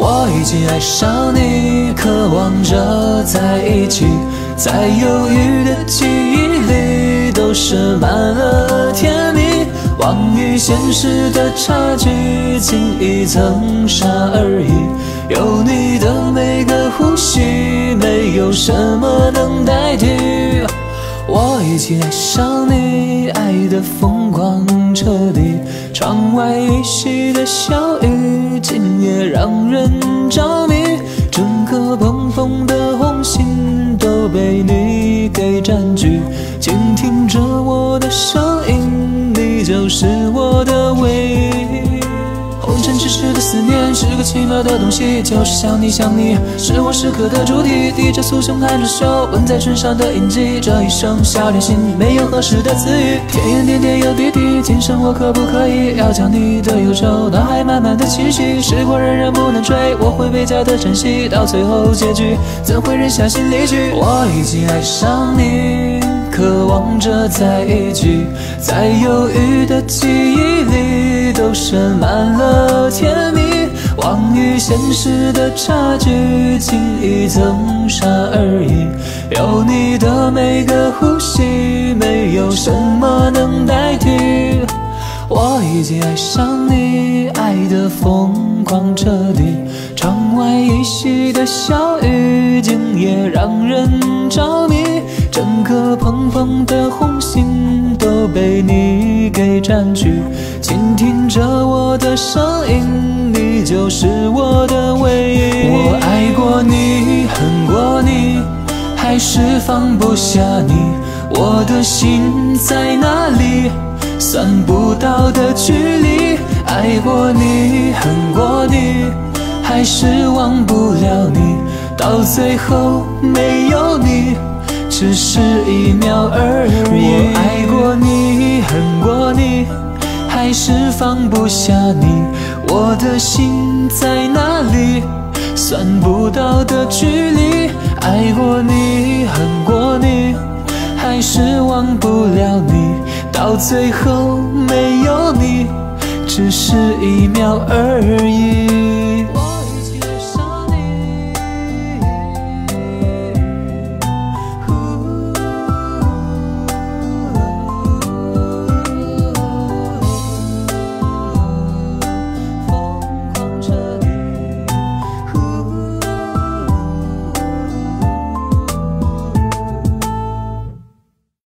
我已经爱上你，渴望着在一起，在犹豫的记忆里都是满了甜蜜。忘于现实的差距，仅一层纱而已。有你的每个呼吸，没有什么能代替。我已经爱上你，爱得疯狂彻底。窗外依稀的小雨，今夜让人着迷。整个砰砰的红心都被你给占据。倾听着我的声音，你就是我的唯一。红尘只是个思念，是个奇妙的东西，就是想你想你，是我时刻的主题。低着酥胸看着秀，纹在唇上的印记，这一生笑脸心没有合适的词语。甜言点点又滴滴，今生我可不可以要将你的忧愁脑海慢慢的清晰？时光荏苒不能追，我会倍加的珍惜，到最后结局怎会忍下心离去？我已经爱上你，渴望着在一起，在犹豫的记忆里都深满了甜蜜。忘于现实的差距，仅一层纱而已。有你的每个呼吸，没有什么能代替。我已经爱上你，爱得疯狂彻底。窗外依稀的小雨，今夜让人着迷。整个砰砰的红心都被你给占据。倾听着我的声音，你就是我的唯一。我爱过你，恨过你，还是放不下你。我的心在哪里？算不到的距离。爱过你，恨过你，还是忘不了你。到最后没有你，只是一秒而已。我爱过你，恨过你，还是放不下你。我的心在哪里？算不到的距离。爱过你，恨过你，还是忘不了你。到最后没有你，只是一秒而已。